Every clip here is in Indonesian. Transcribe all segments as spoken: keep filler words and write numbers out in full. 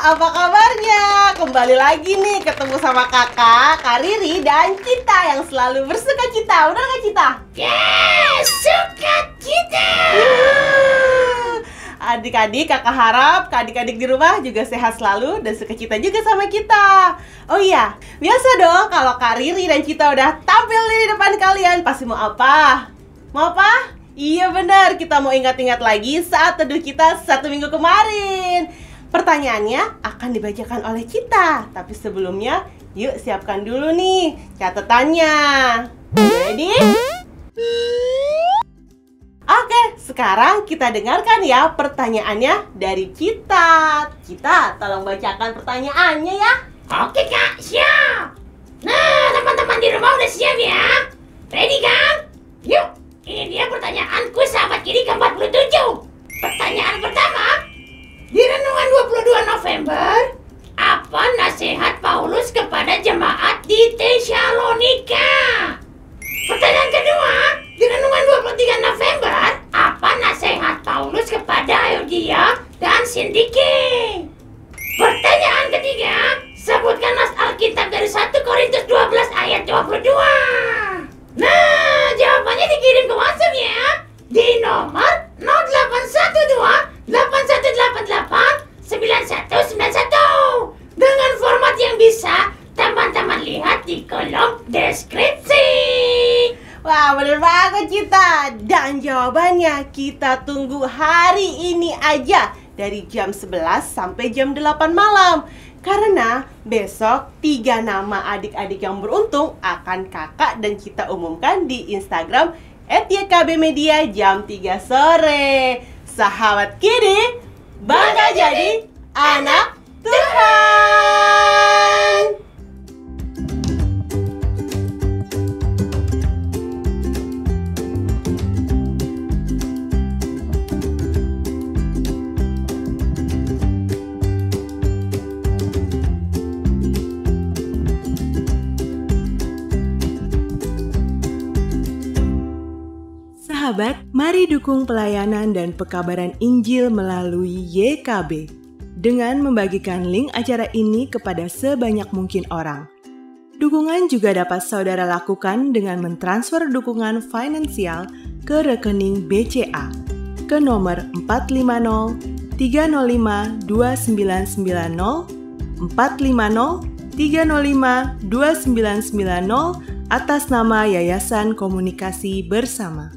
apa kabarnya? Kembali lagi nih ketemu sama kakak, Kak Riri, dan Cita yang selalu bersuka cita. Benar nggak Cita? Yes, suka cita. Adik-adik, kakak harap adik-adik di rumah juga sehat selalu dan suka cita juga sama kita. Oh iya, biasa dong kalau Kak Riri dan Cita udah tampil di depan kalian, pasti mau apa? Mau apa? Iya benar, kita mau ingat-ingat lagi saat teduh kita satu minggu kemarin. Pertanyaannya akan dibacakan oleh Cita, tapi sebelumnya yuk siapkan dulu nih catatannya. Ready? Oke, sekarang kita dengarkan ya pertanyaannya dari Cita. Cita, tolong bacakan pertanyaannya ya. Oke kak, siap. Nah, teman-teman di rumah udah siap ya? Ready kan? Yuk, ini dia pertanyaanku sahabat kiri ke empat puluh tujuh. Pertanyaan pertama, di renungan dua puluh dua November, apa nasihat Paulus kepada jemaat di Tesalonika? Pertanyaan kedua, di renungan dua puluh tiga November, apa nasihat Paulus kepada Euodia dan Sindike? Pertanyaan ketiga, sebutkan nas Alkitab dari satu Korintus dua belas ayat dua puluh dua. Nah, jawabannya dikirim ke WhatsApp ya, di nomor nol delapan satu dua delapan satu delapan delapan sembilan satu sembilan satu dengan format yang bisa teman-teman lihat di kolom deskripsi. Wah, bener banget Cita. Dan jawabannya kita tunggu hari ini aja dari jam sebelas sampai jam delapan malam. Karena besok tiga nama adik-adik yang beruntung akan kakak dan Cita umumkan di Instagram et y k b media jam tiga sore. Sahabat Kiddy, bangga jadi anak Tuhan. Sahabat, mari dukung pelayanan dan pekabaran Injil melalui Y K B dengan membagikan link acara ini kepada sebanyak mungkin orang. Dukungan juga dapat saudara lakukan dengan mentransfer dukungan finansial ke rekening B C A ke nomor empat lima nol tiga nol lima dua sembilan sembilan nol empat lima nol tiga nol lima dua sembilan sembilan nol atas nama Yayasan Komunikasi Bersama.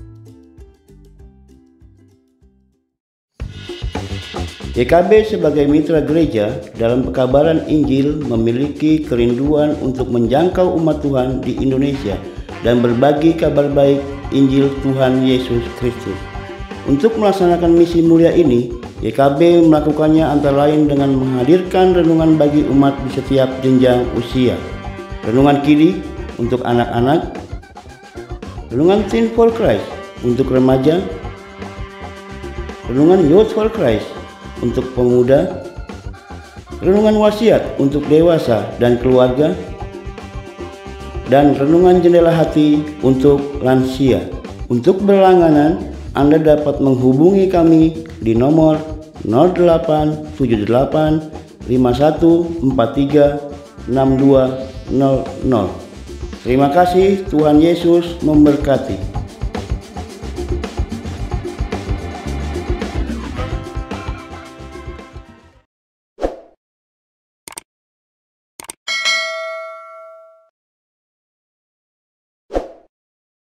Y K B sebagai mitra gereja dalam pekabaran Injil memiliki kerinduan untuk menjangkau umat Tuhan di Indonesia dan berbagi kabar baik Injil Tuhan Yesus Kristus. Untuk melaksanakan misi mulia ini, Y K B melakukannya antara lain dengan menghadirkan renungan bagi umat di setiap jenjang usia, renungan Kiddy untuk anak-anak, renungan Teen for Christ untuk remaja, renungan Youth for Christ untuk pemuda, renungan wasiat untuk dewasa dan keluarga, dan renungan jendela hati untuk lansia. Untuk berlangganan, Anda dapat menghubungi kami di nomor nol delapan tujuh delapan lima satu empat tiga enam dua nol nol. Terima kasih, Tuhan Yesus memberkati.